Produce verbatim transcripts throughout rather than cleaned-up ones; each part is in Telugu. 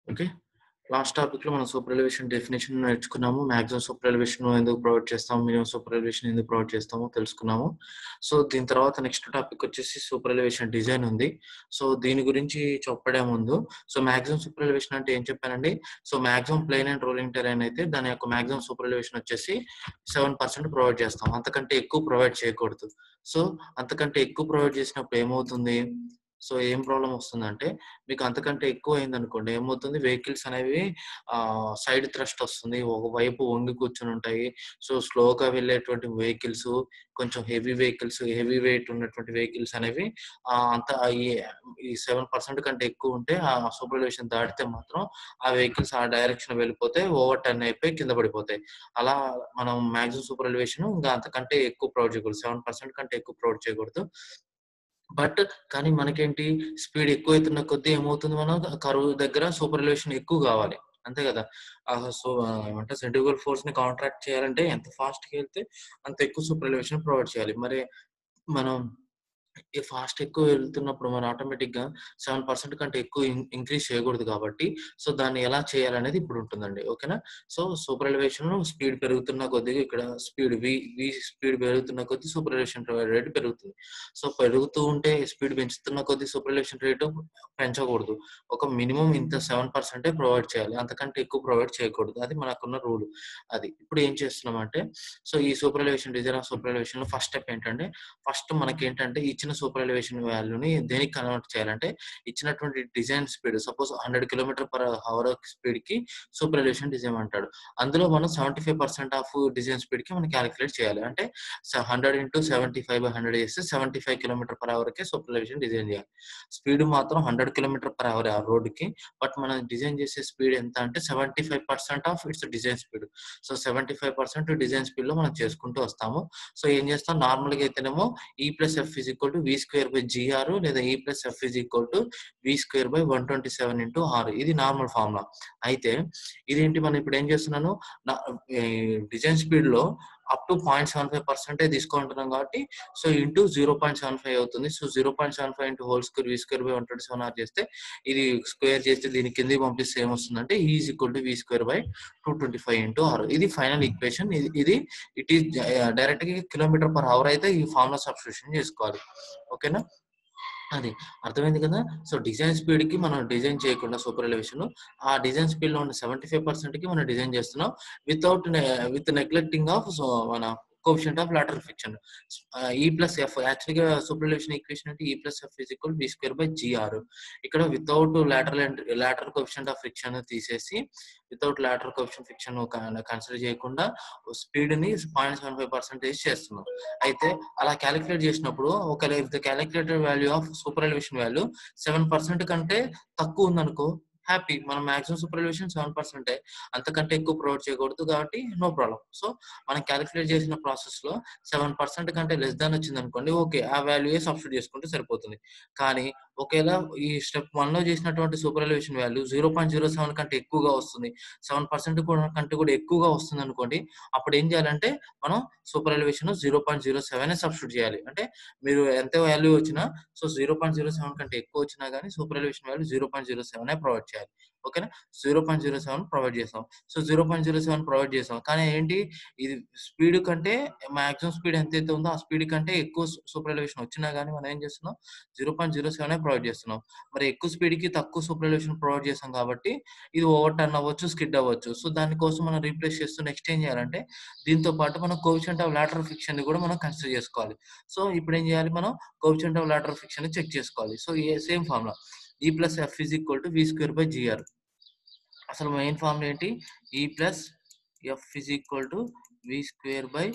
ఓకే. లాస్ట్ టాపిక్‌లో మనం సూపర్ ఎలివేషన్ డెఫినిషన్ నేర్చుకున్నాము. మాక్సిమం సూపర్ ఎలివేషన్ ఎందుకు ప్రొవైడ్ చేస్తాము, మినిమం సూపర్ ఎలివేషన్ ఎందుకు ప్రొవైడ్ చేస్తామో తెలుసుకున్నాము. సో, దీని తర్వాత నెక్స్ట్ టాపిక్ వచ్చేసి సూపర్ ఎలివేషన్ డిజైన్ ఉంది. సో, దీని గురించి చెప్పడే ముందు సో, మాక్సిమం సూపర్ ఎలివేషన్ అంటే ఏం చెప్పానండి? So, maximum plain and rolling terrain అయితే దాని యొక్క మాక్సిమం సూపర్ ఎలివేషన్ వచ్చేసి ఏడు శాతం ప్రొవైడ్ చేస్తాం. అంతకంటే ఎక్కువ ప్రొవైడ్ చేయకూడదు. సో, అంతకంటే ఎక్కువ ప్రొవైడ్ చేసినప్పుడు ఏమవుతుంది? సో, ఏం ప్రాబ్లమ్ వస్తుందంటే మీకు అంతకంటే ఎక్కువ అయిందనుకోండి ఏమవుతుంది వెహికల్స్ అనేవి ఆహ్, సైడ్ థ్రస్ట్ వస్తుంది. ఒకవైపు వంగి కూర్చొనుంటాయి. సో, స్లోగా వెళ్ళేటువంటి వెహికల్స్, కొంచెం హెవీ వెహికల్స్, హెవీ వెయిట్ ఉన్నటువంటి వెహికల్స్ అనేవి ఆహ్, అంత ఈ ఈ ఏడు శాతం కంటే ఎక్కువ ఉంటే ఆ సూపర్ ఎలివేషన్ దాటితే మాత్రం ఆ వెహికల్స్ ఆ డైరెక్షన్ వెళ్ళిపోతే ఓవర్ టర్న్ అయిపోయి కింద పడిపోతాయి. అలా మనం మాక్సిమం సూపర్ ఎలివేషన్ ఇంకా అంతకంటే ఎక్కువ ప్రొవైడ్ చేయకూడదు. ఏడు శాతం కంటే ఎక్కువ ప్రొవైడ్ చేయకూడదు. బట్ కానీ మనకేంటి స్పీడ్ ఎక్కువైతున్న కొద్దీ ఏమవుతుంది మనం కర్వ్ దగ్గర సూపర్ ఎలివేషన్ ఎక్కువ గావాలి. అంతే గదా! ఆహ్, సో, ఏమంటారు సెంట్రిఫ్యూగల్ ఫోర్స్‌ని కాంట్రాక్ట్ చేయాలంటే ఎంత ఫాస్ట్‌గా ఎళ్తే అంత ఎక్కువ సూపర్ ఎలివేషన్ ప్రొవైడ్ చేయాలి. మరి మనం ఈ ఫాస్ట్ ఎక్కువ వెళ్తున్నప్పుడు మనం ఆటోమేటిక్‌గా ఏడు శాతం కంటే ఎక్కువ ఇన్ ఇంక్రీజ్ చేయకూడదు కాబట్టి, సో, దాన్ని ఎలా చేయాలనేది ఇప్పుడు ఉంటుందండి. ఓకేనా? సో, సూపర్ ఎలివేషన్ స్పీడ్ పెరుగుతున్న కొద్దిగా ఇక్కడ స్పీడ్ వి వి స్పీడ్ పెరుగుతున్న కొద్దీ సూపర్ ఎలివేషన్ రేట్ పెరుగుతుంది. సో, పెరుగుతూ ఉంటే స్పీడ్ పెంచుతున్న కొద్దీ సూపర్ ఎలివేషన్ రేటు పెంచకూడదు. ఒక మినిమమ్ ఇంత ఏడు శాతం ప్రొవైడ్ చేయాలి. అంతకంటే ఎక్కువ ప్రొవైడ్ చేయకూడదు. అది మనకున్న రూల్. అది. ఇప్పుడు ఏం చేస్తున్నామంటే, సో, ఈ super elevation design of super ఎలివేషన్‌లో ఫస్ట్ స్టెప్ ఏంటంటే ఫస్ట్ మనకేంటంటే ఇచ్చిన సూపర్ ఎలివేషన్ వాల్యూని దేనికి కన్వర్ట్ చేయాలంటే ఇచ్చినటువంటి డిజైన్ స్పీడ్ సపోజ్ వంద కిలోమీటర్ పర్ అవర్ స్పీడ్‌కి సూపర్ ఎలివేషన్ డిజైన్ అంటాడు. అందులో మనం డెబ్బై ఐదు శాతం ఆఫ్ డిజైన్ స్పీడ్‌కి మనం కాలిక్యులేట్ చేయాలి. అంటే స వంద ఇంటూ డెబ్బై ఐదు బై వంద చేస్తే డెబ్బై ఐదు కిలోమీటర్ పర్ అవర్‌కే సూపర్ ఎలివేషన్ డిజైన్ చేయాలి. స్పీడ్ మాత్రం వంద కిలోమీటర్ పర్ అవర్ ఆ రోడ్‌కి. బట్ మనం డిజైన్ చేసే స్పీడ్ ఎంత అంటే డెబ్బై ఐదు శాతం of its design speed. So, డెబ్బై ఐదు శాతం డిజైన్ స్పీడ్‌లో మనం చేసుకుంటూ వస్తాము. సో, ఏం చేస్తాం నార్మల్‌గా అయితేనేమో E plus F is equal to V square by GR లేదా E plus F is equal to V square by one twenty seven into R ఇది నార్మల్ ఫార్ములా. అయితే ఇదేంటి మనం ఇప్పుడు ఏం చేస్తున్నాను న ఈ డిజైన్ స్పీడ్‌లో up to point seven five percent తీసుకుంటున్నాం కాబట్టి so, into zero point seven five అవుతుంది. So, zero point seven five into whole square V square by one twenty seven R చేస్తే ఇది స్క్వేర్ చేస్తే దీని కిందకి పంపిస్తే ఏమొస్తుందంటే E is equal to V square by two twenty five into R ఇది ఫైనల్ ఈక్వేషన్. ఇది ఇది ఇట్ ఈస్ డైరెక్ట్‌గా కిలోమీటర్ పర్ అవర్ అయితే ఈ ఫార్ములా సబ్స్టిట్యూషన్ చేసుకోవాలి. ఓకేనా? అది. అర్థమైంది కదా! సో, డిజైన్ స్పీడ్‌కి మనం డిజైన్ చేయకుండా సూపర్ ఎలివేషన్ ఆ డిజైన్ స్పీడ్‌లో ఉన్న డెబ్బై ఐదు శాతం మనం డిజైన్ చేస్తున్నాం. వితౌట్ నె విత్ నెగ్లెక్టింగ్ ఆఫ్ సో, మన కోఎఫిషియంట్ ఆఫ్ లాటరల్ ఫ్రిక్షన్. ఆహ్, ఈ ప్లస్ ఎఫ్ యాక్చువల్‌గా సూపర్ ఎలివేషన్ ఈక్వేషన్ అంటే E plus F is equal V square by GR. ఇక్కడ without lateral and lateral coefficient of friction తీసేసి వితౌట్ లాటరల్ కోఎఫిషియంట్ ఫ్రిక్షన్ కన్ కన్సిడర్ చేయకుండా స్పీడ్‌ని పాయింట్ సెవెన్ ఫైవ్ పర్సెంటేజ్ చేస్తున్నాం. అయితే అలా కాలిక్యులేట్ చేసినప్పుడు ఒకవేళ if the calculated value of super elevation value ఏడు శాతం కంటే తక్కువ ఉందనుకో హ్యాపీ. మనం మాక్సిమం సూపర్ ఎలివేషన్ ఏడు శాతం అంతకంటే ఎక్కువ ప్రొవైడ్ చేయకూడదు కాబట్టి నో ప్రాబ్లమ్. సో, మనం కాలిక్యులేట్ చేసిన ప్రాసెస్‌లో ఏడు శాతం కంటే లెస్ దాన్ వచ్చిందనుకోండి ఓకే. ఆ వాల్యూయే సబ్స్టిట్యూట్ చేసుకుంటే సరిపోతుంది. కానీ ఒకేళ ఈ స్టెప్ ఒకటిలో చేసినటువంటి super elevation value zero point zero seven కంటే ఎక్కువగా వస్తుంది. ఏడు శాతం కూడా కంటే కూడా ఎక్కువగా వస్తుందనుకోండి అప్పుడు ఏం చేయాలంటే మనం super elevation zero point zero seven substitute చేయాలి. అంటే మీరు ఎంత వాల్యూ వచ్చినా so, zero point zero seven కంటే ఎక్కువ వచ్చినా గాని super elevation value zero point zero seven provide చేయాలి. ఓకేనా? Zero point zero seven provide చేసాం. So, zero point zero seven provide చేసాం. కానీ ఏంటి ఇది స్పీడ్ కంటే మాక్సిమం స్పీడ్ ఎంతైతే ఉందో ఆ స్పీడ్ కంటే ఎక్కువ సు సూపర్ ఎలివేషన్ వచ్చినా గాని మనం ఏం చేస్తున్నాం zero point zero seven provide చేస్తున్నాం. మరి ఎక్కువ స్పీడ్‌కి తక్కువ సూపర్ ఎలివేషన్ ప్రొవైడ్ చేసాం కాబట్టి ఇది ఓవర్ టర్న్ అవ్వచ్చు, స్కిడ్ అవ్వచ్చు. సో, దానికోసం మనం రీప్లేస్ చేస్తూ నెక్స్ట్ ఏం చేయాలంటే దీంతో పాటు మనం కోఎఫిషియంట్ ఆఫ్ లాటరల్ ఫ్రిక్షన్‌ని కూడా మనం కన్సిడర్ చేసుకోవాలి. సో, ఇప్పుడు ఏం చేయాలి మనం కోఎఫిషియంట్ ఆఫ్ లాటరల్ ఫ్రిక్షన్‌ని చెక్ చేసుకోవాలి. సో, ఏ same formula E plus F is equal to V square by GR. అసలు మెయిన్ ఫార్ములా ఏంటి? E plus F is equal to V square by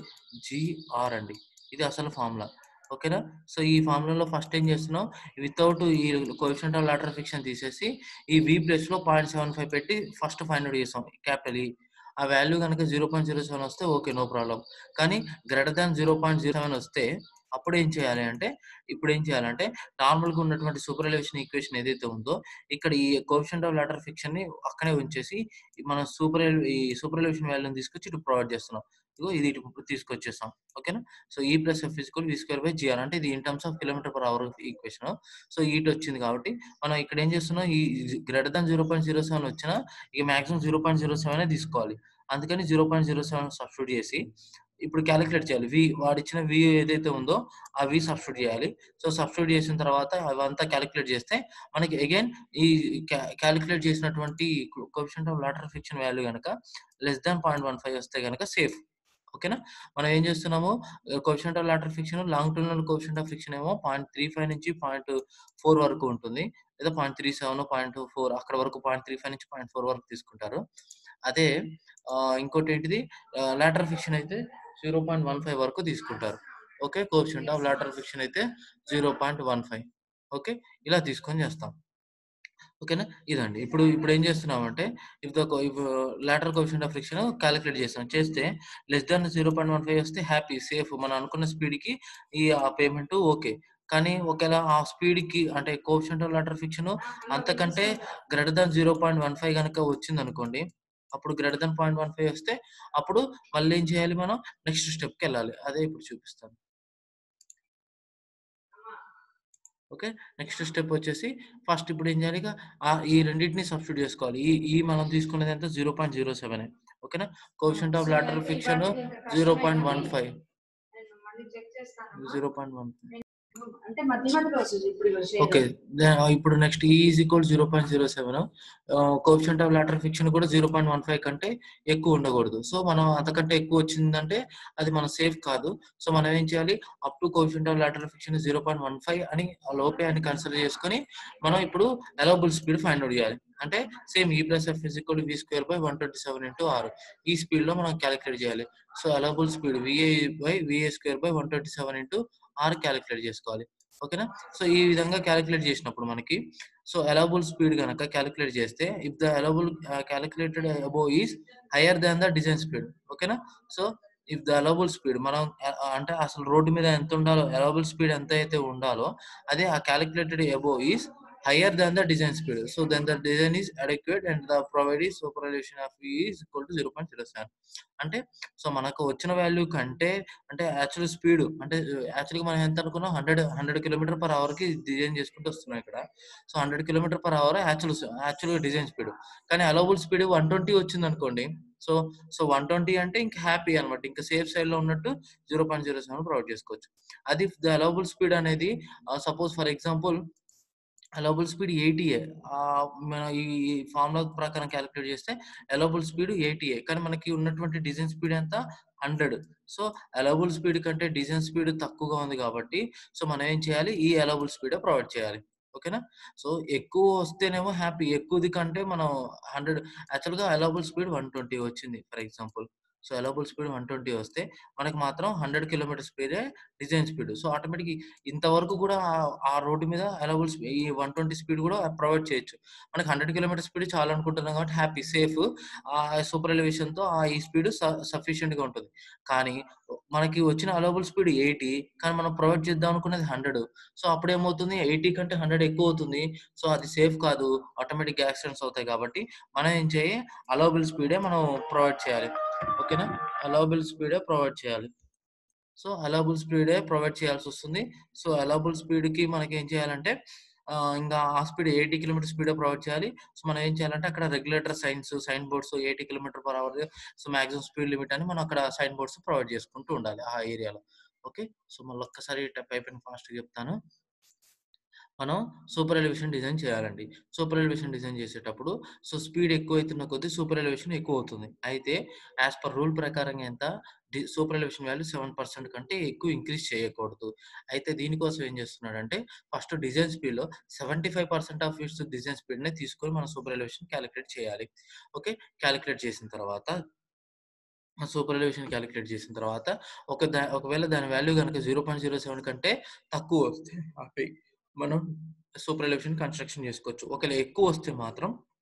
GR అండి. ఇది అసలు ఫార్ములా. ఓకేనా? సో, ఈ ఫార్ములాలో ఫస్ట్ ఏం చేస్తున్నాం వితౌట్ ఈ కోఎఫిషియంట్ ఆఫ్ లాటరల్ ఫ్రిక్షన్ తీసేసి ఈ వి ప్లేస్‌లో పాయింట్ సెవెన్ ఫైవ్ పెట్టి ఫస్ట్ ఫైండ్ ఔట్ చేసాం క్యాపిటల్ E. ఆ వాల్యూ గనుక జీరో పాయింట్ జీరో సెవెన్ వస్తే ఓకే. No problem. కానీ greater than zero point zero seven వస్తే అప్పుడేం చేయాలి అంటే ఇప్పుడేం చేయాలంటే నార్మల్‌గా ఉన్నటువంటి సూపర్ ఎలివేషన్ ఈక్వేషన్ ఏదైతే ఉందో ఇక్కడ ఈ కోఎఫిషియంట్ ఆఫ్ లాటరల్ ఫ్రిక్షన్‌ని అక్కడే ఉంచేసి మనం సూపర్ ఎలి ఈ సూపర్ ఎలివేషన్ వాల్యూని తీసుకొచ్చి ఇటు ప్రొవైడ్ చేస్తున్నాం. ఇగో ఇది ఇటు తీసుకొచ్చేసాం. ఓకేనా. So E plus F is equal V square by GR అంటే ఇది in terms of kilometre per hour equation. So it వచ్చింది కాబట్టి మనం ఇక్కడ ఏం చేస్తున్నాం, ఈ greater than zero point zero seven వచ్చినా ఇక maximum zero point zero seven తీసుకోవాలి. అందుకని zero point zero seven substitute చేసి ఇప్పుడు క్యాలిక్యులేట్ చేయాలి. వి వాడిచ్చిన వి ఏదైతే ఉందో ఆ వి సబ్స్టిట్యూట్ చేయాలి. సో సబ్స్టిట్యూట్ చేసిన తర్వాత అవంతా క్యాలిక్యులేట్ చేస్తే మనకి అగైన్ ఈ క్యాలిక్యులేట్ చేసినటువంటి coefficient of lateral friction value కనుక less than point one five వస్తే కనుక సేఫ్. ఓకేనా. మనం ఏం చేస్తున్నాము, coefficient of lateral friction longitudinal coefficient of friction ఏమో పాయింట్ త్రీ ఫైవ్ నుంచి పాయింట్ ఫోర్ వరకు ఉంటుంది, లేదా point three seven point four అక్కడ వరకు పాయింట్ త్రీ ఫైవ్ నుంచి పాయింట్ ఫోర్ వరకు తీసుకుంటారు. అదే ఇంకోటి ఏంటిది లాటరల్ ఫ్రిక్షన్ అయితే జీరో పాయింట్ వన్ ఫైవ్ వరకు తీసుకుంటారు. Okay. Coefficient of lateral friction అయితే zero point one five. Okay. ఇలా తీసుకొని చేస్తాం. ఓకేనా. ఇదండి. ఇప్పుడు ఇప్పుడు ఏం చేస్తున్నామంటే if the if lateral coefficient of friction calculate చేస్తాం. చేస్తే less than zero point one five వస్తే హ్యాపీ సేఫ్ మనం అనుకున్న స్పీడ్కి ఈ ఆ పేమెంట్ ఓకే. కానీ ఒకవేళ ఆ స్పీడ్కి అంటే కోఎఫిషియంట్ ఆఫ్ లాటరల్ ఫ్రిక్షన్ అంతకంటే greater than zero point one five కనుక వచ్చింది అనుకోండి, అప్పుడు greater than point one five వస్తే అప్పుడు మళ్ళీ ఏం చేయాలి, మనం నెక్స్ట్ స్టెప్కి వెళ్ళాలి. అదే ఇప్పుడు చూపిస్తాను. ఓకే. నెక్స్ట్ స్టెప్ వచ్చేసి ఫస్ట్ ఇప్పుడు ఏం చేయాలి, ఇక ఈ రెండింటిని సబ్స్టిట్యూట్ చేసుకోవాలి. ఈ ఈ మనం తీసుకునేది ఎంత జీరో పాయింట్ జీరో సెవెన్. ఓకేనా. Coefficient of lateral friction zero point one five zero point one five okay. ఇప్పుడు next E is equal zero point zero seven. Coefficient of lateral friction కూడా జీరో పాయింట్ వన్ ఫైవ్ కంటే ఎక్కువ ఉండకూడదు. సో మనం అంతకంటే ఎక్కువ వచ్చిందంటే అది మన సేఫ్ కాదు. సో మనం ఏం చేయాలి, up to coefficient of lateral friction zero point one five అని లోపే అని కన్సిడర్ చేసుకొని మనం ఇప్పుడు అలౌబుల్ స్పీడ్ ఫైండ్ అవుట్ చేయాలి. అంటే same E plus F is equal V square by one twenty seven into R ఈ స్పీడ్ లో మనం క్యాలిక్యులేట్ చేయాలి. So allowable speed VA by VA square by one twenty seven into R calculate చేసుకోవాలి. ఓకేనా. సో ఈ విధంగా క్యాలిక్యులేట్ చేసినప్పుడు మనకి సో అలౌబుల్ స్పీడ్ కనుక క్యాలిక్యులేట్ చేస్తే if the allowable calculated above is higher than the design speed. ఓకేనా. So if the allowable speed మనం అంటే అసలు రోడ్డు మీద ఎంత ఉండాలో అలౌబుల్ స్పీడ్ ఎంత అయితే ఉండాలో అదే ఆ calculated above is higher than the design speed. So then the design is adequate and the provided superelevation of V is equal to zero point zero seven. అంటే సో మనకు వచ్చిన వాల్యూ కంటే అంటే యాక్చువల్ స్పీడ్ అంటే యాక్చువల్గా మనం ఎంత అనుకున్నాం, హండ్రెడ్ హండ్రెడ్ కిలోమీటర్ పర్ అవర్కి డిజైన్ చేసుకుంటూ వస్తున్నాం ఇక్కడ. So hundred kilometre per hour actual యాక్చువల్గా డిజైన్ స్పీడ్, కానీ అలౌబుల్ స్పీడ్ వన్ ట్వంటీ వచ్చింది అనుకోండి. సో సో వన్ ట్వంటీ అంటే ఇంకా హ్యాపీ అనమాట, ఇంకా సేఫ్ సైడ్ లో ఉన్నట్టు zero point zero seven provide చేసుకోవచ్చు. అది ద అలౌబుల్ స్పీడ్ అనేది suppose for example allowable speed ఎయిటీఏ మన ఈ ఫార్ములా ప్రకారం క్యాలిక్యులేట్ చేస్తే అలౌబుల్ స్పీడ్ ఎయిటీఏ, కానీ మనకి ఉన్నటువంటి డిజైన్ స్పీడ్ ఎంత హండ్రెడ్. సో అలౌబుల్ స్పీడ్ కంటే డిజైన్ స్పీడ్ తక్కువగా ఉంది కాబట్టి సో మనం ఏం చేయాలి, ఈ అలౌబుల్ స్పీడ్ ప్రొవైడ్ చేయాలి. ఓకేనా. సో ఎక్కువ వస్తేనేమో హ్యాపీ, ఎక్కువది కంటే మనం హండ్రెడ్ యాక్చువల్గా అలౌబుల్ స్పీడ్ వన్ ట్వంటీ వచ్చింది for example. So allowable speed one twenty వస్తే మనకి మాత్రం హండ్రెడ్ కిలోమీటర్ స్పీడే డిజైన్ స్పీడ్. సో ఆటోమేటిక్ ఇంతవరకు కూడా ఆ రోడ్డు మీద అలౌబుల్ ఈ వన్ ట్వంటీ స్పీడ్ కూడా ప్రొవైడ్ చేయొచ్చు. మనకి హండ్రెడ్ కిలోమీటర్ స్పీడ్ చాలా అనుకుంటున్నాం కాబట్టి హ్యాపీ సేఫ్ ఆ సూపర్ ఎలివేషన్ తో ఆ ఈ స్పీడ్ సఫిషియెంట్ గా ఉంటుంది. కానీ మనకి వచ్చిన అలౌబుల్ స్పీడ్ ఎయిటీ, కానీ మనం ప్రొవైడ్ చేద్దాం అనుకున్నది హండ్రెడ్. సో అప్పుడు ఏమవుతుంది, ఎయిటీ కంటే హండ్రెడ్ ఎక్కువ అవుతుంది. సో అది సేఫ్ కాదు, ఆటోమేటిక్ యాక్సిడెంట్స్ అవుతాయి. కాబట్టి మనం ఏం చేయాలి, అలౌబుల్ స్పీడే మనం ప్రొవైడ్ చేయాలి. ఓకేనా. అలౌబుల్ స్పీడే ప్రొవైడ్ చేయాలి. సో అలౌబుల్ స్పీడే ప్రొవైడ్ చేయాల్సి వస్తుంది. సో అలౌబుల్ స్పీడ్ కి మనకి ఏం చేయాలంటే ఇంకా ఆ speed eighty kilometre speed provide చేయాలి. సో మనం ఏం చేయాలంటే అక్కడ regulator signs sign boards eighty kilometre per hour so maximum speed limit అని మనం అక్కడ సైన్ బోర్డ్స్ ప్రొవైడ్ చేసుకుంటూ ఉండాలి ఆ ఏరియాలో. ఓకే. సో మళ్ళీ ఒక్కసారి టైప్ అయిపోయిన ఫాస్ట్ చెప్తాను. మనం సూపర్ ఎలివేషన్ డిజైన్ చేయాలండి. సూపర్ ఎలివేషన్ డిజైన్ చేసేటప్పుడు సో స్పీడ్ ఎక్కువ అవుతున్న కొద్దీ సూపర్ ఎలివేషన్ ఎక్కువ అవుతుంది. అయితే యాజ్ పర్ రూల్ ప్రకారం ఎంత super elevation value seven percent కంటే ఎక్కువ ఇంక్రీజ్ చేయకూడదు. అయితే దీనికోసం ఏం చేస్తున్నాడంటే ఫస్ట్ డిజైన్ స్పీడ్ లో seventy five percent of its design speed నే తీసుకొని మనం సూపర్ ఎలివేషన్ క్యాలిక్యులేట్ చేయాలి. ఓకే. క్యాలిక్యులేట్ చేసిన తర్వాత సూపర్ ఎలివేషన్ క్యాలిక్యులేట్ చేసిన తర్వాత ఒక ఒకవేళ దాని వాల్యూ కనుక జీరో పాయింట్ జీరో సెవెన్ కంటే తక్కువ వస్తే ఆపి మనం సూపర్ ఎలివేషన్ కన్స్ట్రక్షన్ చేసుకోవచ్చు. ఒకవేళ ఎక్కువ వస్తే మాత్రం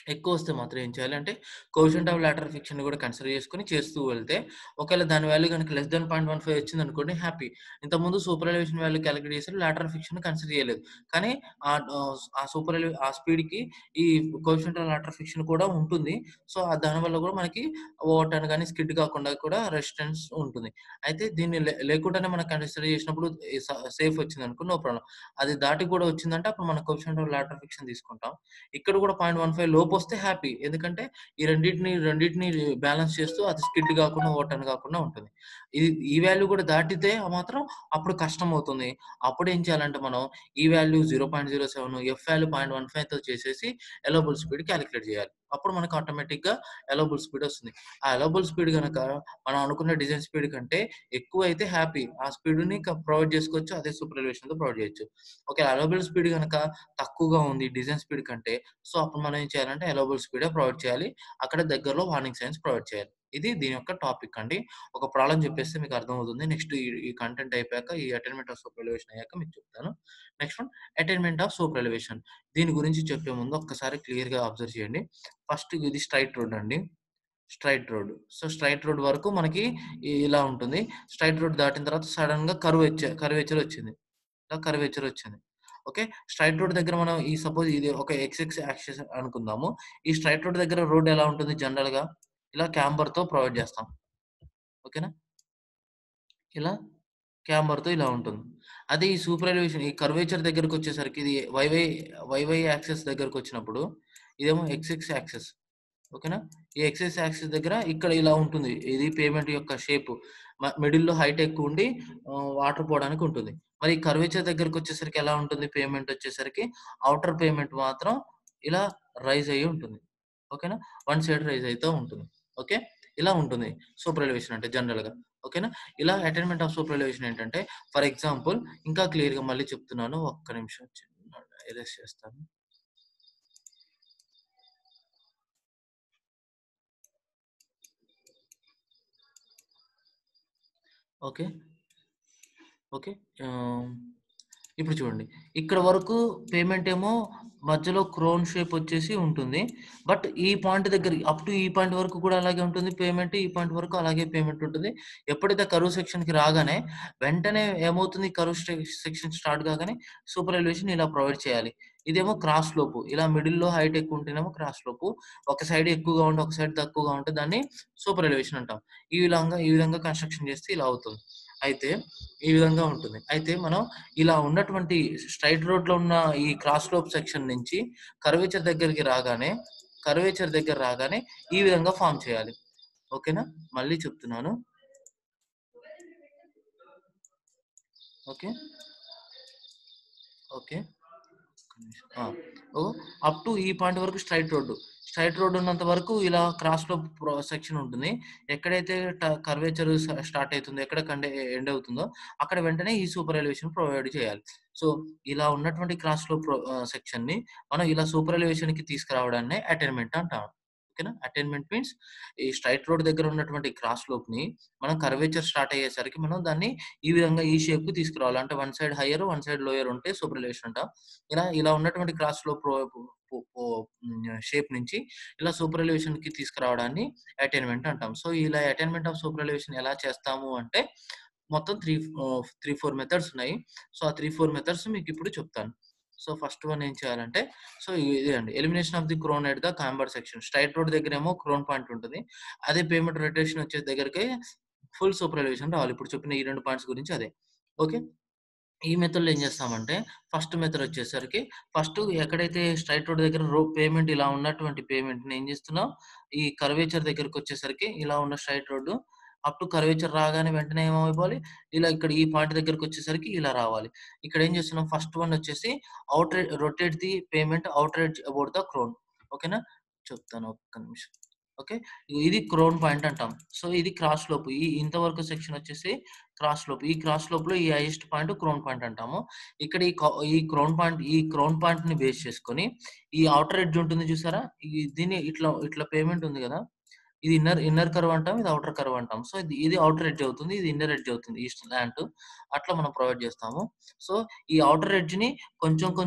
ఎక్కువ వస్తే మాత్రం ఏం చేయాలి అంటే కోఎఫిషియంట్ ఆఫ్ లాటరల్ ఫ్రిక్షన్ కూడా కన్సిడర్ చేసుకొని చేస్తూ వెళ్తే ఒకవేళ దాని వాల్యూ గనుక less than point one five వచ్చిందనుకోండి హ్యాపీ. ఇంతకుముందు సూపర్ ఎలివేషన్ వాల్యూ కాలిక్యులేట్ చేసారు. లాటరల్ ఫ్రిక్షన్ కన్సిడర్ చేయలేదు. కానీ ఆహ్, ఆహ్, ఆ సూపర్ ఎలి ఆ స్పీడ్‌కి ఈ కోఎఫిషియంట్ ఆఫ్ లాటరల్ ఫ్రిక్షన్ కూడా ఉంటుంది. సో, దానివల్ల కూడా మనకి ఓవర్‌టర్న్ గాని, స్కిడ్ కాకుండా కూడా రెసిస్టెన్స్ ఉంటుంది. అయితే దీన్ని లే లేకుండానే మనం కన్సిడర్ చేసినప్పుడు ఈ స సేఫ్ వచ్చిందనుకో నో ప్రాబ్లమ్. అది దాటి కూడా వచ్చిందంటే అప్పుడు మనం కోఎఫిషియంట్ ఆఫ్ లాటరల్ ఫ్రిక్షన్ తీసుకుంటాం. ఇక్కడ కూడా పాయింట్ వన్ ఫైవ్ లోపొస్తే హ్యాపీ. ఎందుకంటే ఈ రెండిటిని రెండిటిని బ్యాలెన్స్ చేస్తూ అది స్కిడ్ గాకుండా, ఓవర్‌టర్న్ గాకుండా ఉంటుంది. ఇది ఈ వాల్యూ కూడా దాటితే మాత్రం అప్పుడు కష్టమవుతుంది. అప్పుడేం చేయాలంటే మనం ఈ value zero point zero seven, F value point one ఫైవ్‌తో చేసేసి అలౌవబుల్ స్పీడ్ కాలిక్యులేట్ చేయాలి. అప్పుడు మనకు ఆటోమేటిక్‌గా అలౌవబుల్ స్పీడ్ వస్తుంది. ఆ అలౌవబుల్ స్పీడ్ గనక మనం అనుకున్న డిజైన్ స్పీడ్ కంటే ఎక్కువైతే హ్యాపీ. ఆ స్పీడ్‌ని క ప్రొవైడ్ చేసుకోవచ్చు. అదే సూపర్ ఎలివేషన్‌తో ప్రొవైడ్ చేయొచ్చు. ఓకే. అలౌవబుల్ స్పీడ్ గనక తక్కువగా ఉంది డిజైన్ స్పీడ్ కంటే సో, అప్పుడు మనం ఏం చేయాలంటే అలౌవబుల్ స్పీడే ప్రొవైడ్ చేయాలి. అక్కడ దగ్గరలో వార్నింగ్ సైన్స్ ప్రొవైడ్ చేయాలి. ఇది దీని యొక్క టాపిక్ అండి. ఒక ప్రాబ్లమ్ చెప్పేస్తే మీకు అర్థమవుతుంది. నెక్స్ట్ ఈ ఈ కంటెంట్ అయిపోయాక ఈ అటైన్‌మెంట్ ఆఫ్ సూపర్ ఎలివేషన్ అయ్యాక మీకు చెప్తాను. Next one attainment of super elevation. దీని గురించి చెప్పే ముందు ఒక్కసారి క్లియర్‌గా అబ్జర్వ్ చేయండి. ఫస్ట్ ఇది స్ట్రెయిట్ రోడ్ అండి. Straight road. So, straight road వరకు మనకి ఇ ఇలా ఉంటుంది. స్ట్రెయిట్ రోడ్ దాటిన తర్వాత సడెన్‌గా కర్వేచర్ కర్వేచర్ వచ్చింది. ఇలా కర్వేచర్ వచ్చింది. ఓకే. స్ట్రెయిట్ రోడ్ దగ్గర మనం ఈ సపోజ్ ఇది ఒక ఎక్స్ యాక్సిస్ అనుకుందాము. ఈ స్ట్రెయిట్ రోడ్ దగ్గర రోడ్ ఎలా ఉంటుంది జనరల్‌గా? ఇలా క్యాంబర్‌తో ప్రొవైడ్ చేస్తాం. ఓకేనా? ఇలా క్యాంబర్‌తో ఇలా ఉంటుంది. అదే ఈ సూపర్ ఎలివేషన్ ఈ కర్వేచర్ దగ్గరకొచ్చేసరికి ఇది వైవై వైవై యాక్సిస్ దగ్గరకొచ్చినప్పుడు ఇదేమో ఎక్స్ యాక్సిస్. ఓకేనా? ఈ ఎక్స్ యాక్సిస్ దగ్గర ఇక్కడ ఇలా ఉంటుంది. ఇది పేమెంట్ యొక్క షేపు. మ మిడిల్‌లో హైట్ ఎక్కువుండి ఆహ్, వాటర్ పోవడానికి ఉంటుంది. మరి కర్వేచర్ దగ్గరకొచ్చేసరికి ఎలా ఉంటుంది పేమెంట్ వచ్చేసరికి ఔటర్ పేమెంట్ మాత్రం ఇలా రైజ్ అయ్యి ఉంటుంది. ఓకేనా? వన్ సైడ్ రైజ్ అయితా ఉంటుంది. ఓకే. ఇలా ఉంటుంది సూపర్ ఎలివేషన్ అంటే జనరల్‌గా. ఓకేనా? ఇలా అటైన్‌మెంట్ ఆఫ్ సూపర్ ఎలివేషన్ ఏంటంటే ఫర్ ఎగ్జాంపుల్ ఇంకా క్లియర్‌గా మళ్ళీ చెప్తున్నాను. ఒక్క నిమిషం చిన్న ఎరేజ్ చేస్తాను. ఓకే. ఓకే. ఆహ్, ఇప్పుడు చూడండి. ఇక్కడ వరకు పేమెంట్ ఏమో మధ్యలో క్రోన్ షేప్ వచ్చేసి ఉంటుంది. బట్ ఈ పాయింట్ దగ్గర అప్ టు ఈ పాయింట్ వరకు కూడా అలాగే ఉంటుంది పేమెంట్. ఈ పాయింట్ వరకు అలాగే పేమెంట్ ఉంటుంది. ఎప్పుడైతే కర్వ్ సెక్షన్‌కి రాగానే వెంటనే ఏమవుతుంది కర్వ్ స్టె సెక్షన్ స్టార్ట్ కాగానే సూపర్ ఎలివేషన్ ఇలా ప్రొవైడ్ చేయాలి. ఇదేమో క్రాస్ స్లోప్. ఇలా మిడిల్‌లో హైట్ ఎక్కువ ఉంటేనేమో క్రాస్ స్లోప్. ఒక సైడ్ ఎక్కువగా ఉండి, ఒక సైడ్ తక్కువగా ఉంటే దాన్ని సూపర్ ఎలివేషన్ అంటాం. ఈ విధంగా ఈ విధంగా కన్‌స్ట్రక్షన్ చేస్తే ఇలా అవుతుంది. అయితే ఈ విధంగా ఉంటుంది. అయితే మనం ఇలా ఉన్నటువంటి స్ట్రెయిట్ రోడ్‌లో ఉన్న ఈ క్రాస్ స్లోప్ సెక్షన్ నుంచి కర్వేచర్ దగ్గరికి రాగానే, కర్వేచర్ దగ్గర రాగానే ఈ విధంగా ఫార్మ్ చేయాలి. ఓకేనా? మళ్ళీ చెప్తున్నాను. ఓకే. ఓకే. ఒక్క నిమిషం. ఆ! ఓహ్! అప్ టు ఈ పాయింట్ వరకు స్ట్రెయిట్ రోడ్డు. స్ట్రెయిట్ రోడ్ ఉన్నంత వరకు ఇలా క్రాస్‌లో ప్రొ సెక్షన్ ఉంటుంది. ఎక్కడైతే ట కర్వేచర్ స స్టార్ట్ అయితుందో, ఎక్కడ కండే ఎండ్ అవుతుందో, అక్కడ వెంటనే ఈ సూపర్ ఎలివేషన్ ప్రొవైడ్ చేయాలి. సో, ఇలా ఉన్నటువంటి క్రాస్‌లో ప్రొ ఆహ్, సెక్షన్‌ని మనం ఇలా సూపర్ ఎలివేషన్‌కి తీసుకురావడాన్నే అటైన్‌మెంట్ అంటాం. ఓకేనా? అటైన్‌మెంట్ మీన్స్ ఈ స్ట్రెయిట్ రోడ్ దగ్గర ఉన్నటువంటి క్రాస్ స్లోప్‌ని మనం కర్వేచర్ స్టార్ట్ అయ్యేసరికి మనం దాన్ని ఈ విధంగా ఈ షేప్‌కి తీసుకురావాలి. అంటే one side higher, one side lower ఉంటే సూపర్ ఎలివేషన్ అంటాం. ఇలా ఇలా ఉన్నటువంటి క్రాస్ స్లోప్ ప్రొ పొ పొ హ్మ్. షేప్ నుంచి ఇలా సూపర్ ఎలివేషన్‌కి తీసుకురావడాన్ని అటైన్‌మెంట్ అంటాం. సో, ఇలా అటైన్‌మెంట్ ఆఫ్ సూపర్ ఎలివేషన్ ఎలా చేస్తాము అంటే మొత్తం త్రీ ఆహ్, మూడు, నాలుగు మెథడ్స్ ఉన్నాయి. సో, ఆ మూడు, నాలుగు మెథడ్స్ మీకిప్పుడు చెప్తాను. సో, ఫస్ట్ వన్ ఏం చేయాలంటే సో, ఇదే అండి. Elimination of the crown at the camber section. Straight road దగ్గరేమో క్రోన్ పాయింట్ ఉంటది. అదే పేమెంట్ రొటేషన్ వచ్చే దగ్గరికి ఫుల్ సూపర్ ఎలివేషన్ రావాలి. ఇప్పుడు చెప్పిన ఈ రెండు పాయింట్స్ గురించి అదే. ఓకే. ఈ మెథడ్‌లో ఏం చేస్తామంటే, ఫస్ట్ మెథడ్ వచ్చేసరికి ఫస్ట్ ఎక్కడైతే స్ట్రెయిట్ రోడ్ దగ్గర రో పేమెంట్ ఇలా ఉన్నటువంటి పేమెంట్‌ని ఏం చేస్తున్నాం, ఈ కర్వేచర్ దగ్గరకొచ్చేసరికి ఇలా ఉన్న straight road up to curvature రాగానే వెంటనే ఏమైపోవాలి, ఇలా ఇక్కడ ఈ పాయింట్ దగ్గరకొచ్చేసరికి ఇలా రావాలి. ఇక్కడ ఏం చేస్తున్నాం ఫస్ట్ వన్ వచ్చేసి outer rotate the pavement outer edge about the crown. ఓకేనా? చెప్తాను ఒక్క నిమిషం. ఓకే. ఇది క్రోన్ పాయింట్ అంటాం. సో, ఇది క్రాస్ స్లోప్. ఈ ఇంతవరకు సెక్షన్ వచ్చేసి క్రాస్ స్లోప్. ఈ క్రాస్ స్లోప్‌లో ఈ హైయెస్ట్ పాయింట్ క్రోన్ పాయింట్ అంటాము. ఇక్కడ ఈ క ఈ క్రోన్ పాయింట్ ఈ క్రోన్ పాయింట్‌ని బేస్ చేసుకొని ఈ ఔటర్ ఎడ్జ్ ఉంటుంది చూసారా? ఈ దీన్ని ఇట్లా ఇట్లా పేమెంట్ ఉంది గదా! ఇది ఇన్నర్ ఇన్నర్ కర్వ్ అంటాం. ఇది ఔటర్ కర్వ్ అంటాం. సో, ఇది ఇది ఔటర్ ఎడ్జ్ అవుతుంది. ఇది ఇన్నర్ ఎడ్జ్ అవుతుంది. ఈ స్లాంట్ అట్లా మనం ప్రొవైడ్ చేస్తాము. సో, ఈ ఔటర్ ఎడ్జ్‌ని కొంచెం కొంచెం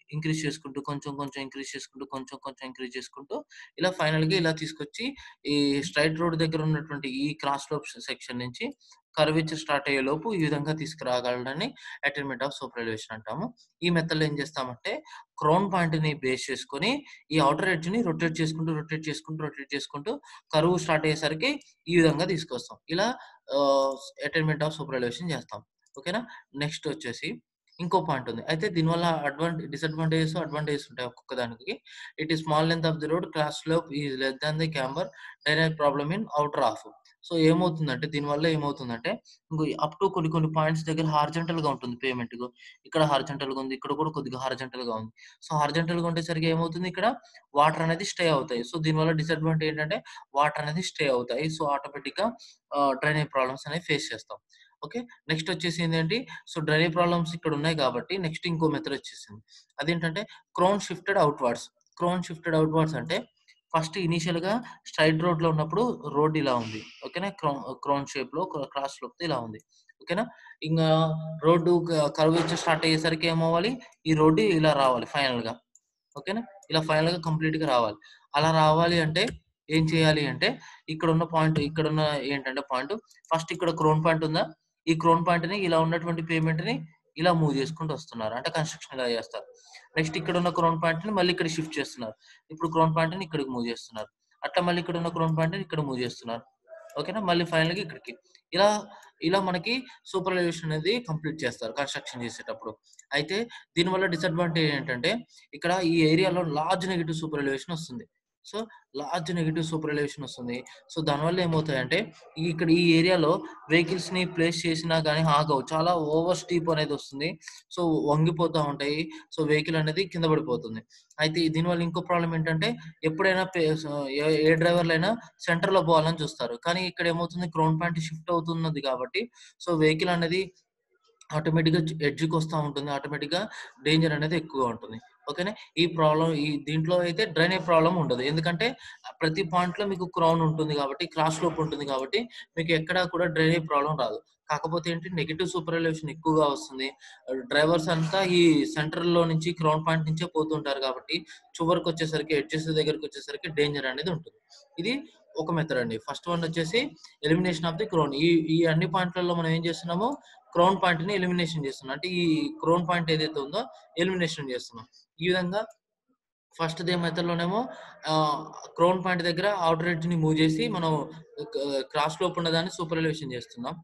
ఇంక్రీజ్ చేసుకుంటూ కొంచెం కొంచెం ఇంక్రీజ్ చేసుకుంటూ కొంచెం కొంచెం ఇంక్రీజ్ చేసుకుంటూ ఇలా ఫైనల్‌గా ఇలా తీసుకొచ్చి ఈ స్ట్రెయిట్ రోడ్ దగ్గర ఉన్నటువంటి ఈ క్రాస్ స్లోప్ సెక్షన్ నుంచి కర్వేచర్ స్టార్ట్ అయ్యేలోపు ఈ విధంగా తీసుకురాగలడని అటైన్‌మెంట్ ఆఫ్ సూపర్ ఎలివేషన్ అంటాము. ఈ మెథడ్‌లో ఏం చేస్తామంటే క్రౌన్ పాయింట్‌ని బేస్ చేసుకొని ఈ ఔటర్ ఎడ్జ్‌ని రొటేట్ చేసుకుంటూ, రొటేట్ చేసుకుంటూ, రొటేట్ చేసుకుంటూ కర్వ్ స్టార్ట్ అయ్యేసరికి ఈ విధంగా తీసుకొస్తాం. ఇలా ఆహ్, అటైన్‌మెంట్ ఆఫ్ సూపర్ ఎలివేషన్ చేస్తాం. ఓకేనా? నెక్స్ట్ వచ్చేసి ఇంకో పాయింట్ ఉంది. అయితే దీనివల్ల అడ్వాంట్ డిసడ్వాంటేజెస్, అడ్వాంటేజెస్ ఉంటాయి ఒక్కొక్క దానికి. It is small length of the road, cross slope is less than the camber, dynamic problem in outer half. So ఏమవుతుందంటే దీనివల్ల ఏమవుతుందంటే ఇంగో అప్ టు కొన్ని కొన్ని పాయింట్స్ దగ్గర హారిజాంటల్‌గా ఉంటుంది పేమెంట్. ఇగో ఇక్కడ హారిజాంటల్‌గా ఉంది. ఇక్కడ కూడా కొద్దిగా హారిజాంటల్‌గా ఉంది. సో హారిజాంటల్‌గా ఉండేసరికి ఏమవుతుంది ఇక్కడ వాటర్ అనేది స్టే అవుతాయి. సో దీనివల్ల డిసడ్వాంటేజ్ ఏంటంటే వాటర్ అనేది స్టే అవుతాయి. సో ఆటోమేటిక్‌గా ఆహ్, డ్రైనేజ్ ప్రాబ్లమ్స్ అనేవి ఫేస్ చేస్తాం. ఓకే. నెక్స్ట్ వచ్చేసి ఏంటంటే సో డ్రైనేజ్ ప్రాబ్లమ్స్ ఇక్కడ ఉన్నాయి కాబట్టి నెక్స్ట్ ఇంకో మెథడ్ వచ్చేసింది. అదేంటంటే crown shifted outwards. Crown shifted outwards అంటే ఫస్ట్ ఇనీషియల్‌గా స్ట్రెయిట్ రోడ్‌లో ఉన్నప్పుడు రోడ్ ఇలా ఉంది. ఓకేనా? క్రౌ క్రౌన్ షేప్‌లో క్రాస్ స్లోప్‌తో ఇలా ఉంది. ఓకేనా? ఇంగా రోడ్డు క కర్వేచర్ స్టార్ట్ అయ్యేసరికి ఏమవ్వాలి? ఈ రోడ్డు ఇలా రావాలి ఫైనల్‌గా. ఓకేనా? ఇలా ఫైనల్‌గా కంప్లీట్‌గా రావాలి. అలా రావాలి అంటే ఏం చేయాలి అంటే ఇక్కడున్న పాయింట్ ఇక్కడున్న ఏంటంటే పాయింట్ ఫస్ట్ ఇక్కడ క్రౌన్ పాయింట్ ఉందా? ఈ క్రౌన్ పాయింట్‌ని ఇలా ఉన్నటువంటి పేమెంట్‌ని ఇలా మూవ్ చేసుకుంటూ వస్తున్నారు. అంటే కన్‌స్ట్రక్షన్ ఇలా చేస్తారు. నెక్స్ట్ ఇక్కడున్న క్రౌన్ పాయింట్‌ని మళ్ళీ ఇక్కడ షిఫ్ట్ చేస్తున్నారు. ఇప్పుడు క్రౌన్ పాయింట్‌ని ఇక్కడికి మూవ్ చేస్తున్నారు. అట్లా మళ్ళీ ఇక్కడున్న క్రౌన్ పాయింట్‌ని ఇక్కడ మూవ్ చేస్తున్నారు. ఓకేనా? మళ్ళీ ఫైనల్‌గా ఇక్కడికి. ఇలా ఇలా మనకి సూపర్ ఎలివేషన్ అనేది కంప్లీట్ చేస్తారు కన్‌స్ట్రక్షన్ చేసేటప్పుడు. అయితే దీనివల్ల డిసడ్వాంటేజ్ ఏంటంటే ఇక్కడ ఈ ఏరియాలో లార్జ్ నెగెటివ్ సూపర్ ఎలివేషన్ వస్తుంది. So, large negative super elevation వస్తుంది. సో, దానివల్ల ఏమవుతాయంటే ఈ ఇక్కడ ఈ ఏరియాలో వెహికల్స్‌ని ప్లేస్ చేసినా గాని ఆగవు. చాలా ఓవర్ స్టీప్ అనేది వస్తుంది. సో, వంగిపోతా ఉంటాయి. సో, వెహికల్ అనేది కింద పడిపోతుంది. అయితే దీనివల్ల ఇంకో ప్రాబ్లమ్ ఏంటంటే ఎప్పుడైనా పే స ఏ ఏ డ్రైవర్‌లైనా సెంటర్‌లో పోవాలని చూస్తారు. కానీ ఇక్కడ ఏమవుతుంది క్రౌన్ పాయింట్ షిఫ్ట్ అవుతున్నది కాబట్టి సో, వెహికల్ అనేది ఆటోమేటిక్‌గా ఎడ్జ్ ఎడ్జ్‌కొస్తా ఉంటుంది. ఆటోమేటిక్‌గా డేంజర్ అనేది ఎక్కువగా ఉంటుంది. ఓకేనా? ఈ ప్రాబ్లమ్ ఈ దీంట్లో అయితే డ్రైనేజ్ ప్రాబ్లమ్ ఉండదు. ఎందుకంటే ప్రతి పాయింట్‌లో మీకు క్రౌన్ ఉంటుంది కాబట్టి, క్రాస్ స్లోప్ ఉంటుంది కాబట్టి మీకు ఎక్కడా కూడా డ్రైనేజ్ ప్రాబ్లమ్ రాదు. కాకపోతే ఏంటి నెగెటివ్ సూపర్ ఎలివేషన్ ఎక్కువగా వస్తుంది. ఆహ్, డ్రైవర్స్ అంతా ఈ సెంటర్‌లో నుంచి క్రౌన్ పాయింట్ నుంచే పోతుంటారు కాబట్టి చివరికొచ్చేసరికి ఎడ్జెస్ దగ్గరికొచ్చేసరికి డేంజర్ అనేది ఉంటుంది. ఇది ఒక మెథడ్ అండి. ఫస్ట్ వన్ వచ్చేసి ఎలిమినేషన్ ఆఫ్ ది క్రౌన్. ఈ ఈ అన్ని పాయింట్‌లలో మనం ఏం చేస్తున్నాము క్రౌన్ పాయింట్‌ని ఎలిమినేషన్ చేస్తున్నాం. అంటే ఈ క్రౌన్ పాయింట్ ఏదైతే ఉందో ఎలిమినేషన్ చేస్తున్నాం. ఈ విధంగా ఫస్ట్‌ది మెథడ్‌లోనేమో ఆహ్, క్రౌన్ పాయింట్ దగ్గర ఔటర్ ఎడ్జ్‌ని మూవ్ చేసి మనం క క్రాస్ స్లోప్ ఉన్నదాన్ని సూపర్ ఎలివేషన్ చేస్తున్నాం.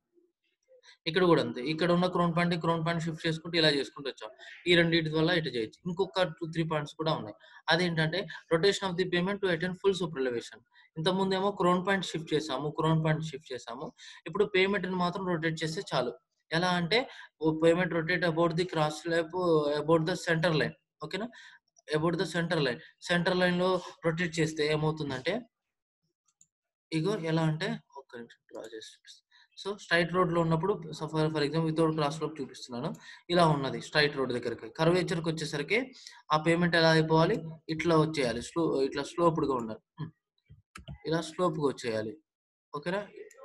ఇక్కడ గూడా అంతే. ఇక్కడ ఉన్న క్రౌన్ పాయింట్‌ని క్రౌన్ పాయింట్ షిఫ్ట్ చేసుకుంటూ ఇలా చేసుకుంటూ వచ్చాం. ఈ రెండిటి వల్ల ఇటు చేయొచ్చు. ఇంకొక రెండు, మూడు పాయింట్స్ కూడా ఉన్నాయి. అదేంటంటే rotation of the pavement to attain full super elevation. ఇంతకుముందేమో క్రౌన్ పాయింట్ షిఫ్ట్ చేసాము. క్రౌన్ పాయింట్ షిఫ్ట్ చేసాము. ఇప్పుడు పేమెంట్‌ని మాత్రం రొటేట్ చేస్తే చాలు. ఎలా అంటే ఓ pavement rotate about the cross slope about the centre line. ఓకేనా? About the centre line. Centre లైన్‌లో రొటేట్ చేస్తే ఏమవుతుందంటే ఇగో ఎలా అంటే ఒక్క నిమిషం డ్రా చేసి చూపిస్తా. సో, స్ట్రెయిట్ రోడ్‌లో ఉన్నప్పుడు so, for for example without cross road చూపిస్తున్నాను. ఇలా ఉన్నది స్ట్రెయిట్ రోడ్ దగ్గరకి. కర్వేచర్‌కొచ్చేసరికి ఆ పేమెంట్ ఎలా అయిపోవాలి? ఇట్లా వచ్చేయాలి. స్లో ఇట్లా స్లోప్డ్‌గా ఉండాలి. హ్మ్. ఇలా స్లోప్‌గా వచ్చేయాలి. ఓకేనా?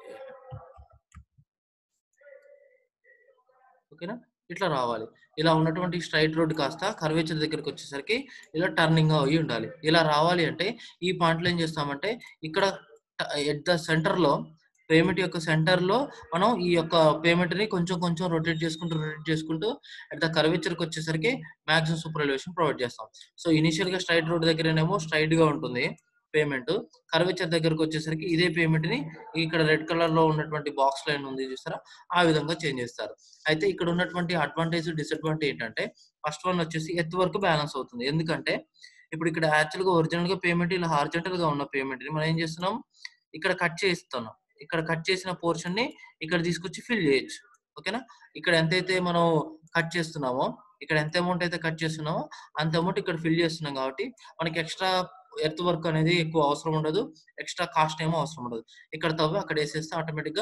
ఓకేనా? ఇట్లా రావాలి. ఇలా ఉన్నటువంటి స్ట్రెయిట్ రోడ్ కాస్త కర్వేచర్ దగ్గరికొచ్చేసరికి ఇలా టర్నింగ్ అయ్యి ఉండాలి. ఇలా రావాలి అంటే ఈ పాయింట్‌లో ఏం చేస్తామంటే ఇక్కడ ట ఎట్ ద సెంటర్‌లో పేమెంట్ యొక్క సెంటర్‌లో మనం ఈ యొక్క పేమెంట్‌ని కొంచెం కొంచెం రొటేట్ చేసుకుంటూ, రొటేట్ చేసుకుంటూ అట్ ద కర్వేచర్‌కొచ్చేసరికి మాక్సిమం సూపర్ ఎలివేషన్ ప్రొవైడ్ చేస్తాం. సో, ఇనీషియల్‌గా స్ట్రెయిట్ రోడ్ దగ్గరనేమో స్ట్రెయిట్‌గా ఉంటుంది పేమెంటు. కర్వేచర్ దగ్గరకొచ్చేసరికి ఇదే పేమెంట్‌ని ఇక్కడ రెడ్ కలర్‌లో ఉన్నటువంటి బాక్స్ లైన్ ఉంది చూసారా? ఆ విధంగా చేంజ్ చేస్తారు. అయితే ఇక్కడ ఉన్నటువంటి అడ్వాంటేజ్, డిసడ్వాంటేజ్ ఏంటంటే ఫస్ట్ వన్ వచ్చేసి ఎర్త్ వర్క్ బ్యాలెన్స్ అవుతుంది. ఎందుకంటే ఇప్పుడు ఇక్కడ యాక్చువల్‌గా ఒరిజినల్‌గా పేమెంట్ ఇలా హారిజాంటల్‌గా ఉన్న పేమెంట్‌ని మనం ఏం చేస్తున్నాం? ఇక్కడ కట్ చేస్తున్నాం. ఇక్కడ కట్ చేసిన పోర్షన్‌ని ఇక్కడ తీసుకొచ్చి ఫిల్ చేయొచ్చు. ఓకేనా? ఇక్కడ ఎంతైతే మనం కట్ చేస్తున్నామో, ఇక్కడ ఎంత అమౌంట్ అయితే కట్ చేస్తున్నామో అంత అమౌంట్ ఇక్కడ ఫిల్ చేస్తున్నాం కాబట్టి మనకి ఎక్స్‌ట్రా ఎర్త్ వర్క్ అనేది ఎక్కువ అవసరం ఉండదు. ఎక్స్‌ట్రా కాస్ట్ ఏమో అవసరం ఉండదు. ఇక్కడ తవ్వి అక్కడ ఏసేస్తే ఆటోమేటిక్‌గా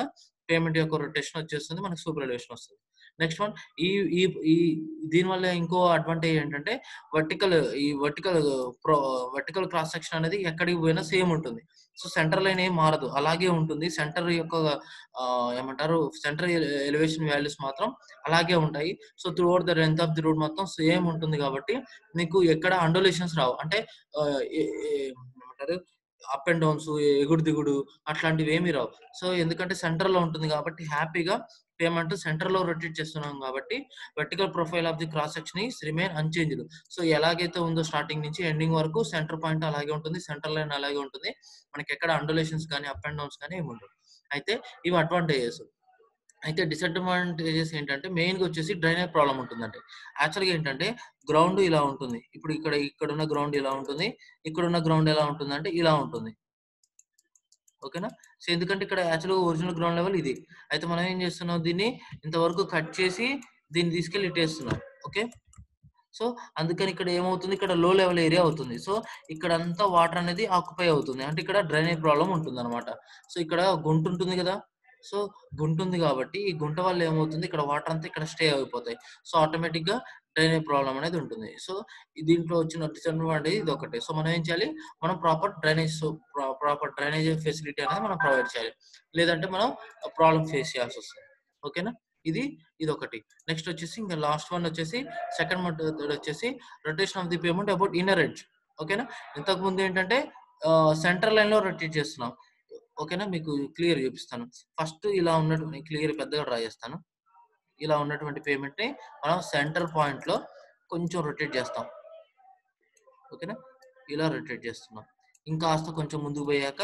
పేమెంట్ యొక్క రొటేషన్ వచ్చేస్తుంది, మనకి సూపర్ ఎలివేషన్ వస్తుంది. నెక్స్ట్ వన్ ఈ ఈ ఈ దీనివల్ల ఇంకో అడ్వాంటేజ్ ఏంటంటే వర్టికల్ ఈ వర్టికల్ ప్రో వర్టికల్ క్రాస్ సెక్షన్ అనేది ఎక్కడికి పోయినా సేమ్ ఉంటుంది. సో సెంటర్ లైన్ ఏం మారదు, అలాగే ఉంటుంది. సెంటర్ యొక్క ఏమంటారు సెంటర్ ఎలివేషన్ వాల్యూస్ మాత్రం అలాగే ఉంటాయి. So throughout the length of the road మొత్తం సేమ్ ఉంటుంది కాబట్టి మీకు ఎక్కడ అండోలేషన్స్ రావు. అంటే ఏమంటారు అప్ అండ్ డౌన్స్, ఎగుడు దిగుడు అట్లాంటివి ఏమీ రావు. సో ఎందుకంటే సెంటర్ లో ఉంటుంది కాబట్టి హ్యాపీగా పేమెంట్ సెంటర్ లో రొటేట్ చేస్తున్నాం కాబట్టి vertical profile of the cross section is remain unchanged. So ఎలాగైతే ఉందో స్టార్టింగ్ నుంచి ఎండింగ్ వరకు సెంటర్ పాయింట్ అలాగే ఉంటుంది, సెంటర్ లైన్ అలాగే ఉంటుంది. మనకి ఎక్కడ అండోలేషన్స్ కానీ అప్ అండ్ డౌన్స్ కానీ ఏమి ఉండవు. అయితే ఇవి అడ్వాంటేజెస్. అయితే డిసడ్వాంటేజెస్ ఏంటంటే మెయిన్ గా వచ్చేసి డ్రైనేజ్ ప్రాబ్లం ఉంటుందండి. యాక్చువల్గా ఏంటంటే గ్రౌండ్ ఇలా ఉంటుంది. ఇప్పుడు ఇక్కడ ఇక్కడ ఉన్న గ్రౌండ్ ఇలా ఉంటుంది, ఇక్కడ ఉన్న గ్రౌండ్ ఎలా ఉంటుంది అంటే ఇలా ఉంటుంది. ఓకేనా? సో ఎందుకంటే ఇక్కడ యాక్చువల్గా ఒరిజినల్ గ్రౌండ్ లెవెల్ ఇది. అయితే మనం ఏం చేస్తున్నాం, దీన్ని ఇంతవరకు కట్ చేసి దీన్ని తీసుకెళ్ళి ఇట్టేస్తున్నాం. ఓకే, సో అందుకని ఇక్కడ ఏమవుతుంది, ఇక్కడ లో లెవెల్ ఏరియా అవుతుంది. సో ఇక్కడ అంతా వాటర్ అనేది ఆక్యుపై అవుతుంది, అంటే ఇక్కడ డ్రైనేజ్ ప్రాబ్లం ఉంటుంది అనమాట. సో ఇక్కడ గుంట ఉంటుంది కదా, సో గుంట ఉంది కాబట్టి ఈ గుంట వల్ల ఏమవుతుంది, ఇక్కడ వాటర్ అంతా ఇక్కడ స్టే అయిపోతాయి. సో ఆటోమేటిక్ గా డ్రైనేజ్ ప్రాబ్లం అనేది ఉంటుంది. సో దీంట్లో వచ్చిన డిసడ్వాంటేజ్ ఇది ఒకటే. సో మనం ఏం చేయాలి, మనం proper drainage proper drainage facility అనేది మనం ప్రొవైడ్ చేయాలి, లేదంటే మనం ప్రాబ్లం ఫేస్ చేయాల్సి వస్తుంది. ఓకేనా, ఇది ఇది ఒకటి. నెక్స్ట్ వచ్చేసి ఇంకా లాస్ట్ వన్ వచ్చేసి సెకండ్ మెథడ్ వచ్చేసి rotation of the pavement about inner edge. ఓకేనా, ఇంతకు ముందు ఏంటంటే సెంటర్ లైన్ లో రొటేట్ చేస్తున్నాం. ఓకేనా, మీకు క్లియర్ చూపిస్తాను. ఫస్ట్ ఇలా ఉన్నటువంటి క్లియర్ పెద్దగా డ్రా చేస్తాను. ఇలా ఉన్నటువంటి పేమెంట్ ని మనం సెంటర్ పాయింట్ లో కొంచెం రొటేట్ చేస్తాం. ఓకేనా, ఇలా రొటేట్ చేస్తున్నాం. ఇంకా కాస్త కొంచెం ముందుకు పోయాక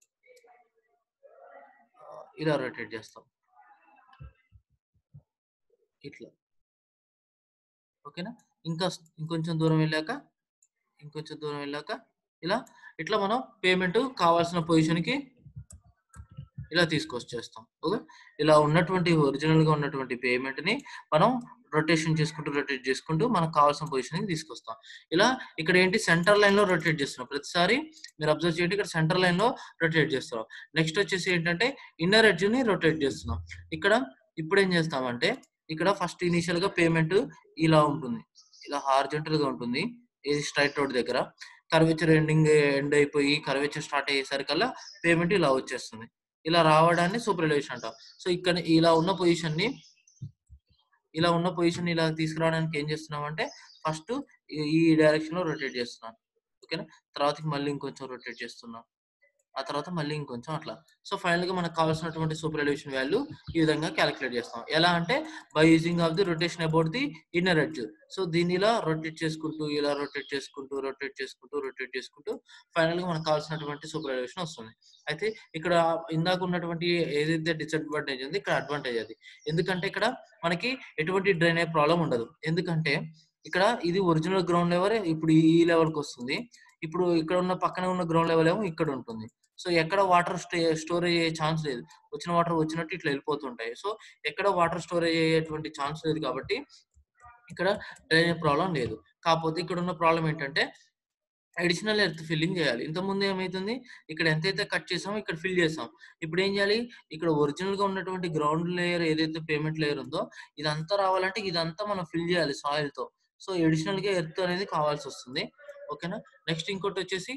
ఇలా రొటేట్ చేస్తాం, ఇట్లా. ఓకేనా, ఇంకా ఇంకొంచెం దూరం వెళ్ళాక ఇంకొంచెం దూరం వెళ్ళాక ఇలా ఇట్లా మనం పేమెంట్ కావాల్సిన పొజిషన్ కి ఇలా తీసుకొచ్చేస్తాం. ఓకే, ఇలా ఉన్నటువంటి ఒరిజినల్ గా ఉన్నటువంటి పేమెంట్ ని మనం రొటేషన్ చేసుకుంటూ రొటేట్ చేసుకుంటూ మనకు కావాల్సిన పొజిషన్ కి తీసుకొస్తాం. ఇలా ఇక్కడ ఏంటి సెంటర్ లైన్ లో రొటేట్ చేస్తున్నాం. ప్రతిసారి మీరు అబ్జర్వ్ చేయండి, ఇక్కడ సెంటర్ లైన్ లో రొటేట్ చేస్తున్నాం. నెక్స్ట్ వచ్చేసి ఏంటంటే ఇన్నర్ ఎడ్జ్ ని రొటేట్ చేస్తున్నాం. ఇక్కడ ఇప్పుడు ఏం చేస్తామంటే ఇక్కడ ఫస్ట్ ఇనిషియల్ గా పేమెంట్ ఇలా ఉంటుంది, ఇలా హార్జెంటల్ గా ఉంటుంది. ఇది స్ట్రైట్ రోడ్ దగ్గర కర్వేచర్ ఎండింగ్ ఎండ్ అయిపోయి కర్వేచర్ స్టార్ట్ అయ్యేసరికల్లా పేమెంట్ ఇలా వచ్చేస్తుంది. ఇలా రావడాన్ని సూపర్ ఎలివేషన్ అంటాం. సో ఇక్కడ ఇలా ఉన్న పొజిషన్ ని ఇలా ఉన్న పొజిషన్ ఇలా తీసుకురావడానికి ఏం చేస్తున్నాం అంటే ఫస్ట్ ఈ డైరెక్షన్ లో రొటేట్ చేస్తున్నాం. ఓకేనా, తర్వాత మళ్ళీ ఇంకొంచెం రొటేట్ చేస్తున్నాం, ఆ తర్వాత మళ్ళీ ఇంకొంచెం అట్లా. సో ఫైనల్ గా మనకు కావాల్సినటువంటి సూపర్ ఎలివేషన్ వాల్యూ ఈ విధంగా క్యాలిక్యులేట్ చేస్తాం. ఎలా అంటే by using of the rotation about the inner edge. So దీన్ని ఇలా రొటేట్ చేసుకుంటూ ఇలా రొటేట్ చేసుకుంటూ రొటేట్ చేసుకుంటూ రొటేట్ చేసుకుంటూ ఫైనల్ గా మనకు కావాల్సినటువంటి సూపర్ ఎలివేషన్ వస్తుంది. అయితే ఇక్కడ ఇందాక ఉన్నటువంటి ఏదైతే డిసడ్వాంటేజ్ ఉంది, ఇక్కడ అడ్వాంటేజ్ అది. ఎందుకంటే ఇక్కడ మనకి ఎటువంటి డ్రైనేజ్ ప్రాబ్లం ఉండదు. ఎందుకంటే ఇక్కడ ఇది ఒరిజినల్ గ్రౌండ్ లెవెల్ ఇప్పుడు ఈ లెవెల్ కి వస్తుంది. ఇప్పుడు ఇక్కడ ఉన్న పక్కన ఉన్న గ్రౌండ్ లెవెల్ ఏమో ఇక్కడ ఉంటుంది. సో ఎక్కడ వాటర్ స్టే స్టోరేజ్ అయ్యే ఛాన్స్ లేదు, వచ్చిన వాటర్ వచ్చినట్టు ఇట్లా వెళ్ళిపోతుంటాయి. సో ఎక్కడ వాటర్ స్టోరేజ్ అయ్యేటువంటి ఛాన్స్ లేదు కాబట్టి ఇక్కడ డ్రైనేజ్ ప్రాబ్లం లేదు. కాకపోతే ఇక్కడ ఉన్న ప్రాబ్లం ఏంటంటే అడిషనల్ ఎర్త్ ఫిల్లింగ్ చేయాలి. ఇంతకుముందు ఏమైతుంది, ఇక్కడ ఎంతైతే కట్ చేసామో ఇక్కడ ఫిల్ చేసాం. ఇప్పుడు ఏం చేయాలి, ఇక్కడ ఒరిజినల్ గా ఉన్నటువంటి గ్రౌండ్ లేయర్ ఏదైతే పేమెంట్ లేయర్ ఉందో ఇదంతా రావాలంటే ఇదంతా మనం ఫిల్ చేయాలి సాయిల్ తో. సో అడిషనల్ గా ఎర్త్ అనేది కావాల్సి వస్తుంది. ఓకేనా, నెక్స్ట్ ఇంకోటి వచ్చేసి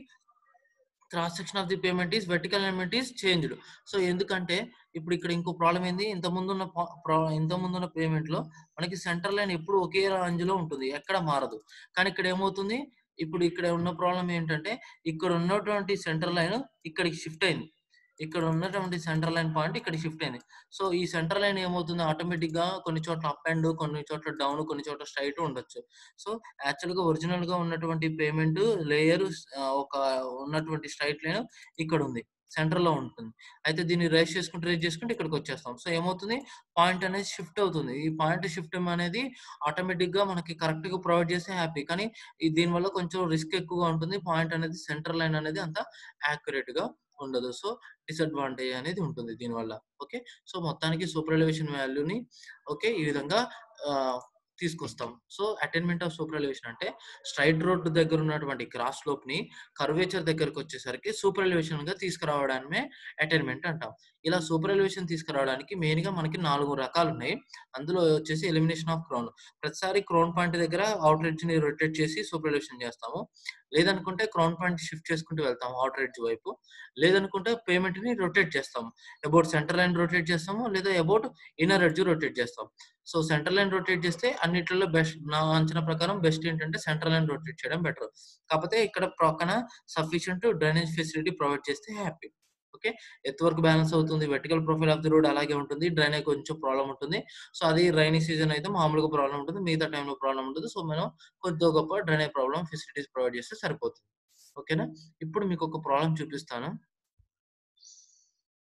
cross section of the pavement is vertical element is changed. So ఎందుకంటే ఇప్పుడు ఇక్కడ ఇంకో ప్రాబ్లం ఏంది, ఇంత ముందున్న ఇంత ముందున్న పేమెంట్ లో మనకి సెంటర్ లైన్ ఎప్పుడు ఒకే రేంజ్ లో ఉంటుంది, ఎక్కడ మారదు. కానీ ఇక్కడ ఏమవుతుంది, ఇప్పుడు ఇక్కడ ఉన్న ప్రాబ్లం ఏంటంటే ఇక్కడ ఉన్నటువంటి సెంటర్ లైన్ ఇక్కడికి షిఫ్ట్ అయింది. ఇక్కడ ఉన్నటువంటి సెంటర్ లైన్ పాయింట్ ఇక్కడ షిఫ్ట్ అయింది. సో ఈ సెంటర్ లైన్ ఏమవుతుంది, ఆటోమేటిక్ గా కొన్ని చోట్ల అప్ అండ్ కొన్ని చోట్ల డౌన్ కొన్ని చోట్ల స్ట్రైట్ ఉండొచ్చు. సో యాక్చువల్ గా ఒరిజినల్ గా ఉన్నటువంటి పేమెంట్ లేయర్ ఒక ఉన్నటువంటి స్ట్రైట్ లైన్ ఇక్కడ ఉంది, సెంటర్ లో ఉంటుంది. అయితే దీన్ని రైస్ చేసుకుంటూ రైస్ చేసుకుంటే ఇక్కడికి వచ్చేస్తాం. సో ఏమవుతుంది, పాయింట్ అనేది షిఫ్ట్ అవుతుంది. ఈ పాయింట్ షిఫ్ట్ అనేది ఆటోమేటిక్ గా మనకి కరెక్ట్ గా ప్రొవైడ్ చేస్తే హ్యాపీ. కానీ దీని వల్ల కొంచెం రిస్క్ ఎక్కువగా ఉంటుంది. పాయింట్ అనేది సెంటర్ లైన్ అనేది అంత యాక్యురేట్ గా ఉండదు. సో డిసడ్వాంటేజ్ అనేది ఉంటుంది దీనివల్ల. ఓకే, సో మొత్తానికి సూపర్ ఎలివేషన్ వాల్యూని ఓకే ఈ విధంగా తీసుకొస్తాం. So, attainment of super elevation అంటే స్ట్రెయిట్ రోడ్ దగ్గర ఉన్నటువంటి క్రాస్ స్లోప్‌ని కర్వేచర్ దగ్గరకొచ్చేసరికి సూపర్ ఎలివేషన్‌గా తీసుకురావడాన్నే అటైన్‌మెంట్ అంటాం. ఇలా సూపర్ ఎలివేషన్ తీసుకురావడానికి మెయిన్‌గా మనకి నాలుగు రకాలున్నాయి. అందులో వచ్చేసి ఎలిమినేషన్ ఆఫ్ క్రౌన్. ప్రతిసారి క్రౌన్ పాయింట్ దగ్గర ఔటర్ ఎడ్జ్‌ని రొటేట్ చేసి సూపర్ ఎలివేషన్ చేస్తాము. లేదనుకుంటే క్రౌన్ పాయింట్ షిఫ్ట్ చేసుకుంటూ వెళ్తాము ఔటర్ ఎడ్జ్ వైపు. లేదనుకుంటే పేమెంట్‌ని రొటేట్ చేస్తాము. అబౌట్ సెంటర్ లైన్ రొటేట్ చేస్తాము. లేదా అబౌట్ ఇన్నర్ ఎడ్జ్ రొటేట్ చేస్తాం. సో, సెంటర్ లైన్ రొటేట్ చేస్తే అన్నిట్లలో బెస్ట్ నా అంచనా ప్రకారం బెస్ట్ ఏంటంటే సెంటర్ లైన్ రొటేట్ చేయడం బెటర్. కాపోతే ఇక్కడ పక్కన సఫిషియంట్ డ్రైనేజ్ ఫెసిలిటీ ప్రొవైడ్ చేస్తే happy. Okay. Earth work balance అవుతుంది. Vertical profile of the road అలాగే ఉంటుంది. డ్రైనేజ్ కొంచెం ప్రాబ్లమ్ ఉంటుంది. సో, అది రైనీ సీజన్ అయితే మామూలుగా ప్రాబ్లమ్ ఉంటుంది. మిగతా టైంలో ప్రాబ్లమ్ ఉండదు. సో, మనం కొద్దో గొప్ప డ్రైనేజ్ ప్రాబ్లమ్ ఫెసిలిటీస్ ప్రొవైడ్ చేస్తే సరిపోతుంది. ఓకేనా? ఇప్పుడు మీకొక ప్రాబ్లమ్ చూపిస్తాను.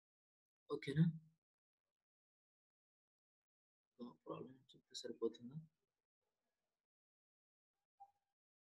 ఓకేనా? ప్రాబ్లమ్ చెప్తే సరిపోతుందా?